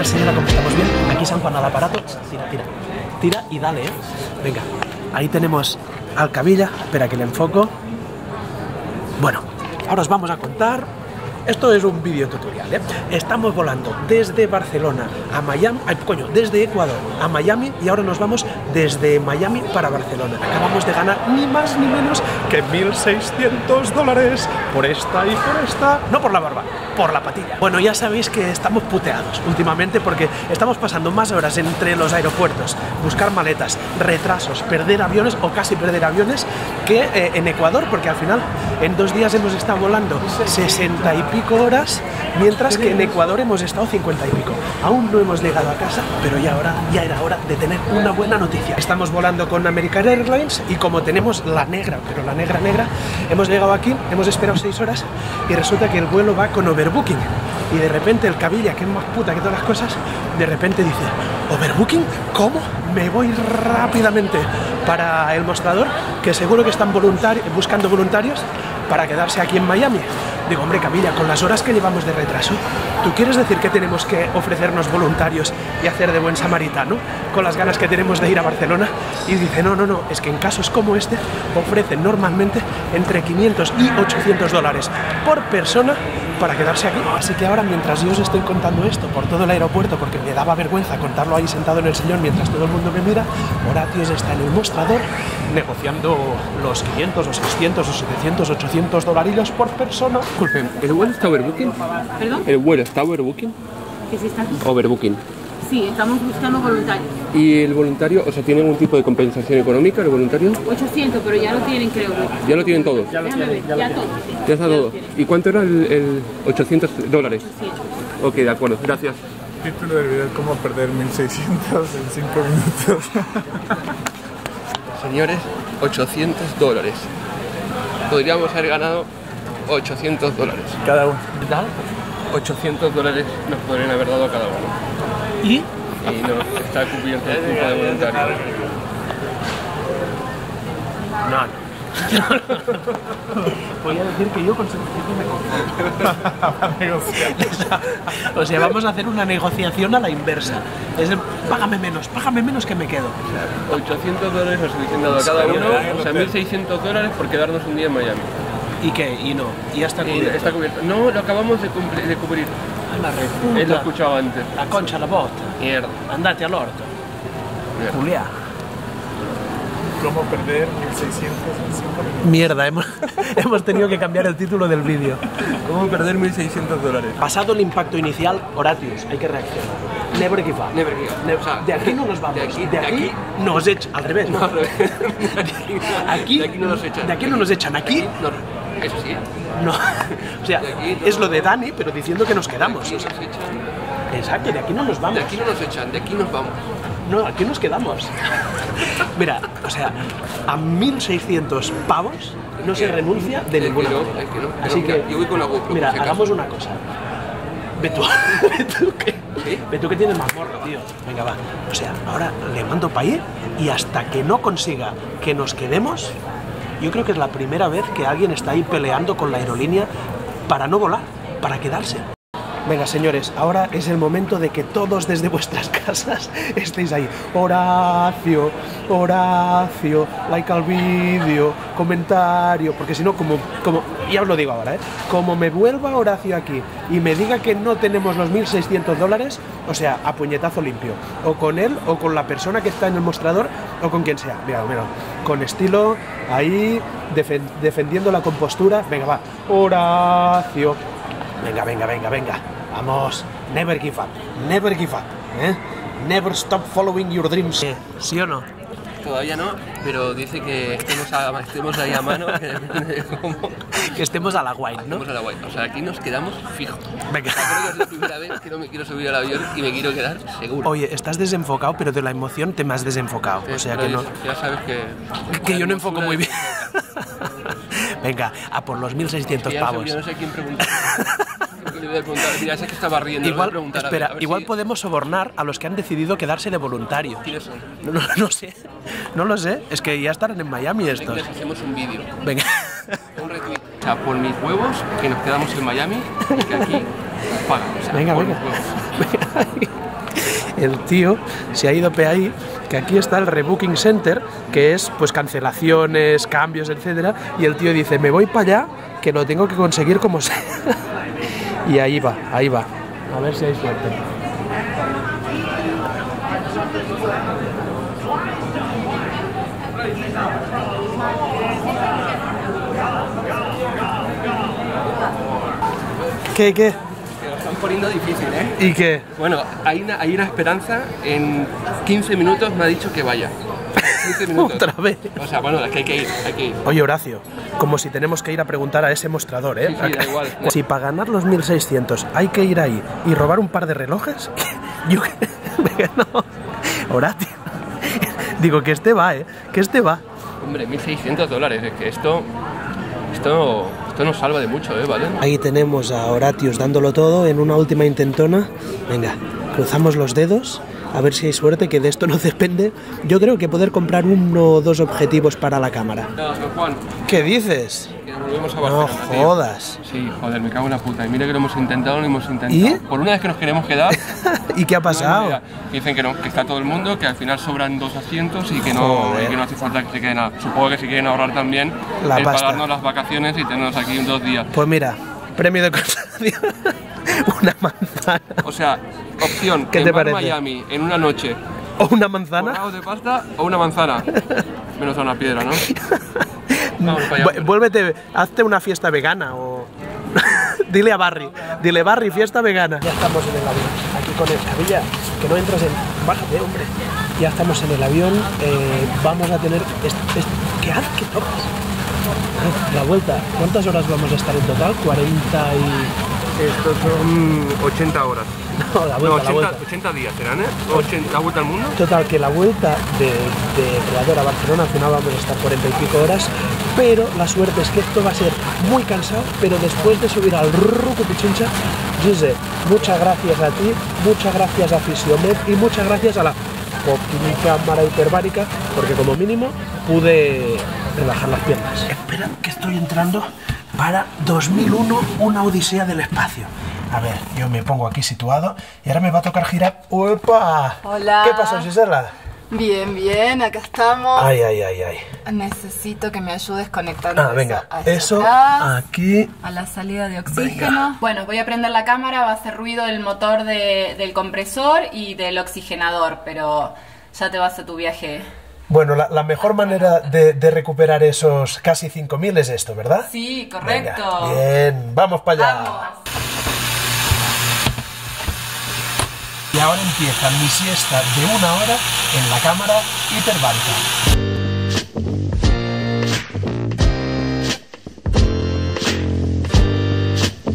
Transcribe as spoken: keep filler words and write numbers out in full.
días, señora, ¿cómo estamos? Bien. Aquí San Juan al aparato. Tira, tira. Tira y dale, ¿eh? Venga. Ahí tenemos al Cabilla. Espera que le enfoco. Bueno, ahora os vamos a contar. Esto es un vídeo tutorial, ¿eh? Estamos volando desde Barcelona a Miami, ay, coño, desde Ecuador a Miami y ahora nos vamos desde Miami para Barcelona. Acabamos de ganar ni más ni menos que mil seiscientos dólares por esta y por esta, no por la barba, por la patilla. Bueno, ya sabéis que estamos puteados últimamente porque estamos pasando más horas entre los aeropuertos, buscar maletas, retrasos, perder aviones o casi perder aviones que eh, en Ecuador, porque al final en dos días hemos estado volando sesenta y pico horas, mientras que en Ecuador hemos estado cincuenta y pico. Aún no hemos llegado a casa, pero ya, ahora, ya era hora de tener una buena noticia. Estamos volando con American Airlines y como tenemos la negra, pero la negra negra, hemos llegado aquí, hemos esperado seis horas y resulta que el vuelo va con overbooking. Y de repente el Cabilla, que es más puta que todas las cosas, de repente dice, ¿overbooking? ¿Cómo? Me voy rápidamente para el mostrador, que seguro que están voluntari- buscando voluntarios para quedarse aquí en Miami. Digo, hombre, Cabilla, con las horas que llevamos de retraso, ¿tú quieres decir que tenemos que ofrecernos voluntarios y hacer de buen samaritano con las ganas que tenemos de ir a Barcelona? Y dice, no, no, no, es que en casos como este ofrecen normalmente entre quinientos y ochocientos dólares por persona para quedarse aquí. Así que ahora, mientras yo os estoy contando esto por todo el aeropuerto, porque me daba vergüenza contarlo ahí sentado en el sillón mientras todo el mundo me mira, Horatios está en el mostrador negociando los quinientos o seiscientos o setecientos, ochocientos dolarillos por persona. Disculpen, ¿el vuelo está overbooking? ¿Perdón? ¿El vuelo está overbooking? ¿Que si está? Overbooking. Sí, estamos buscando voluntarios. ¿Y el voluntario, o sea, tiene algún tipo de compensación económica el voluntario? ochocientos, pero ya lo tienen, creo. ¿Ya lo tienen todo? Ya lo tienen, ya, ya todo. Ya está todo. ¿Y cuánto era el, el ochocientos dólares? ochocientos. Ok, de acuerdo, gracias. Título del video: cómo perder mil seiscientos en cinco minutos. Señores, ochocientos dólares. Podríamos haber ganado ochocientos dólares. Cada uno. ¿Qué tal? ochocientos dólares nos podrían haber dado a cada uno. ¿Y? Y no está cubierto el cupo de voluntario. No. Voy a decir que yo con me conformo. O sea, vamos a hacer una negociación a la inversa. Es el, págame menos, págame menos que me quedo. ochocientos dólares nos hubiesen dado a cada uno, o sea, mil seiscientos dólares por quedarnos un día en Miami. ¿Y qué? Y no. Y ya está Y cubierto. está cubierto. No, lo acabamos de, cumplir, de cubrir. A la reputa. Él lo escuchaba antes. La concha, la bota. Mierda. Andate al orto. Mierda. Julia. Cómo perder mil seiscientos en cinco minutos. Mierda, hemos, hemos tenido que cambiar el título del vídeo. ¿Cómo perder mil seiscientos dólares? Pasado el impacto inicial, Horatius, hay que reaccionar. Never give up. Never give up. Ne- O sea, de aquí no nos vamos. de aquí- de de aquí, aquí- nos echan. Al revés. No, ¿no? al revés. Aquí, De aquí no nos echan. De aquí no nos echan. Aquí, No, eso sí. no. O sea, De aquí no es lo nos de Dani, pero diciendo que nos quedamos. De aquí nos echan. Exacto, de aquí no nos vamos. De aquí no nos echan, de aquí nos vamos. No, aquí nos quedamos. Mira, o sea, a mil seiscientos pavos no se renuncia de Es que ninguna no, manera. es que no. Pero Así mira, que, yo voy con la GoPro, mira, por si acaso. hagamos una cosa. Ve tú, ve tú que, ¿Sí? ve tú que tienes más morro, tío. Venga, va. O sea, ahora le mando para ir y hasta que no consiga que nos quedemos, yo creo que es la primera vez que alguien está ahí peleando con la aerolínea para no volar, para quedarse. Venga, señores, ahora es el momento de que todos desde vuestras casas estéis ahí. Horacio, Horacio, like al vídeo, comentario, porque si no, como, como, ya os lo digo ahora, ¿eh? Como me vuelva Horacio aquí y me diga que no tenemos los mil seiscientos dólares, o sea, a puñetazo limpio, o con él, o con la persona que está en el mostrador, o con quien sea. Mira, mira, con estilo, ahí, defen- defendiendo la compostura. Venga, va, Horacio. Venga, venga, venga, venga. Vamos. Never give up. Never give up. ¿Eh? Never stop following your dreams. Eh, ¿Sí o no? Todavía no, pero dice que estemos, a, estemos ahí a mano, que depende de cómo Que estemos a la guay, ¿no? estemos a la guay. O sea, aquí nos quedamos fijos. Venga. O sea, creo que es la primera vez que no me quiero subir al avión y me quiero quedar seguro. Oye, estás desenfocado, pero de la emoción te me has desenfocado. O sea que no. Ya sabes que... Que yo no enfoco muy bien. Venga, a por los mil seiscientos Ya no sé- pavos. yo no sé a quién preguntar. Le voy a preguntar. Mira, sé que estaba riendo. le voy a Igual, preguntar, a ver- espera, a ver igual si- podemos sobornar a los que han decidido quedarse de voluntarios. ¿Quiénes son? No, no, no sé, no lo sé. Es que ya estarán en Miami estos. Les hacemos un vídeo, Venga. un retweet. O sea, por mis huevos, que nos quedamos en Miami y que aquí pagan. O sea, Venga, por venga. mis huevos. el tío se ha ido pe ahí, que aquí está el Rebooking Center, que es pues cancelaciones, cambios, etcétera, y el tío dice, me voy para allá, que lo tengo que conseguir como sea. Y ahí va, ahí va. A ver si hay suerte. ¿Qué, qué? Que lo están poniendo difícil, ¿eh? ¿Y qué? Bueno, hay una, hay una esperanza. En quince minutos me ha dicho que vaya. quince minutos. Otra vez. O sea, bueno, es que hay que ir, hay que ir. Oye, Horacio, como si tenemos que ir a preguntar a ese mostrador, ¿eh? Sí, sí, da igual. Si para ganar los mil seiscientos hay que ir ahí y robar un par de relojes, yo no, Horacio, digo que este va, ¿eh? Que este va. Hombre, mil seiscientos dólares, es que esto, esto, esto nos salva de mucho, ¿eh? ¿Vale? Ahí tenemos a Horatius dándolo todo en una última intentona. Venga, cruzamos los dedos. A ver si hay suerte, que de esto no depende. Yo creo que poder comprar uno o dos objetivos para la cámara. No, don Juan, ¿Qué dices? que nos volvemos a No Barcelona, tío. jodas. Sí, joder, me cago en la puta. Y mira que lo hemos intentado, lo hemos intentado. ¿Y? Por una vez que nos queremos quedar, ¿Y qué ha no hay pasado? manera. Dicen que, no, que está todo el mundo, que al final sobran dos asientos y que no, Joder. y que no hace falta que se quede nada. Supongo que si quieren ahorrar también La el pasta. pagarnos las vacaciones y tenernos aquí dos días. Pues mira, premio de consolación. Una manzana. O sea, opción, ¿Qué en te Bar parece? Miami, en una noche, ¿O una manzana? borrados de pasta o una manzana. Menos a una piedra, ¿no? Vamos para allá. Vu- Vuélvete, hazte una fiesta vegana o... Dile a Barry, dile Barry, fiesta vegana. Ya estamos en el avión, aquí con Escabilla, que no entras en... Bájate, hombre. Ya estamos en el avión, eh, vamos a tener... Est est ¿Qué haces? ¿Qué tocas? Ah, la vuelta. ¿Cuántas horas vamos a estar en total? cuarenta y... Estos son ochenta horas. No, la vuelta, la vuelta. ochenta días serán, ¿eh? ochenta, ¿la vuelta al mundo? Total, que la vuelta de, de Ecuador a Barcelona al final vamos a estar cuarenta y pico horas, pero la suerte es que esto va a ser muy cansado, pero después de subir al Ruco Pichincha, Gise, muchas gracias a ti, muchas gracias a Fisiomed y muchas gracias a la cámara hiperbárica, porque como mínimo pude relajar las piernas. Espera, que estoy entrando para dos mil uno, una odisea del espacio. A ver, yo me pongo aquí situado y ahora me va a tocar girar. ¡Uepa! Hola. ¿Qué pasó, Gisela? Bien, bien, acá estamos. Ay, ay, ay, ay. Necesito que me ayudes conectando Ah, venga, eso, hacia eso atrás, aquí. a la salida de oxígeno. Bueno, voy a prender la cámara, va a hacer ruido el motor de- del compresor y del oxigenador, pero ya te vas a tu viaje. Bueno, la, la mejor manera de, de recuperar esos casi cinco mil es esto, ¿verdad? Sí, correcto. Venga, bien, vamos para allá. Vamos. Y ahora empieza mi siesta de una hora en la cámara hiperbárica.